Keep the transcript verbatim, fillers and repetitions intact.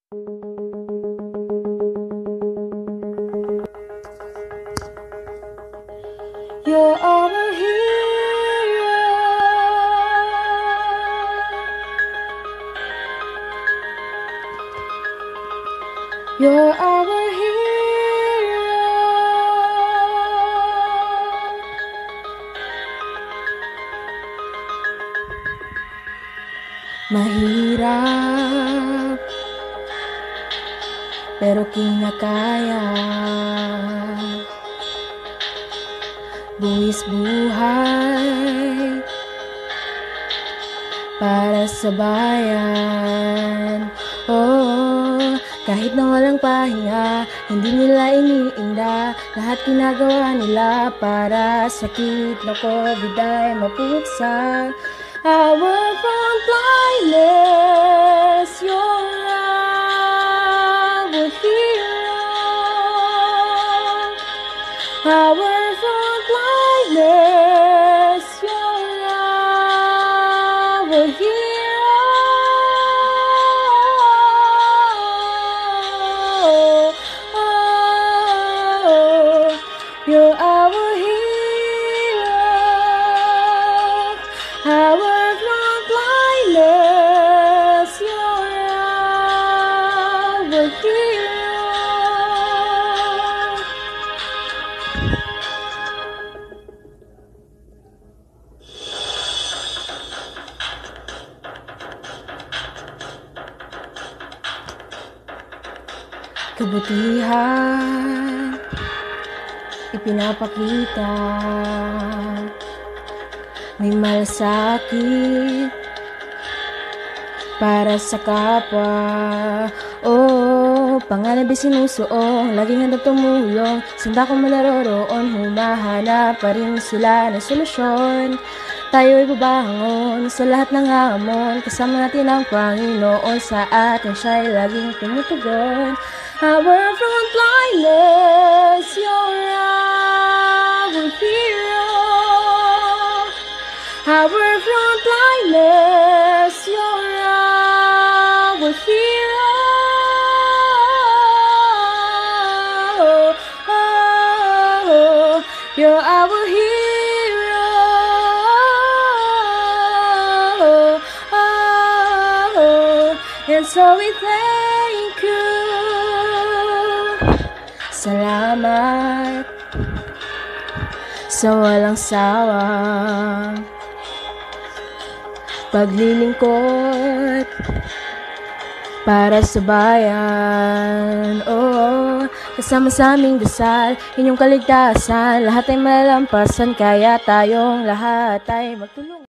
You're our hero. You're our hero. Mahirap, pero kinakaya. Buwis buhay para sa bayan. Oh, kahit na walang pahinga, hindi nila iniinda. Lahat ginagawa nila para sa sakit na COVID ay mapuksa. Our frontliners, you're our hero. Our frontliners, you're our hero. Oh, you're our hero. Our frontliners, you're our hero. Kabutihan ipinapakita, may malasakit para sa kapwa. Oh, panganib sinusuong, laging handang tumulong. Sanda kong malaroroon, humahanap pa rin sila ng solusyon. Tayo'y babangon sa lahat ng hamon, kasama natin ang Panginoon, sa atin siya'y laging tumutugon. Our frontliners, you're our hero. Our frontliners, you're our hero. Oh, you're our hero. Oh, and so we thank you. Salamat sa walang sawang paglilingkod para sa bayan. Oh, kasama sa aming dasal, inyong kaligtasan, lahat ay malalampasan, kaya tayong lahat ay magtulungan.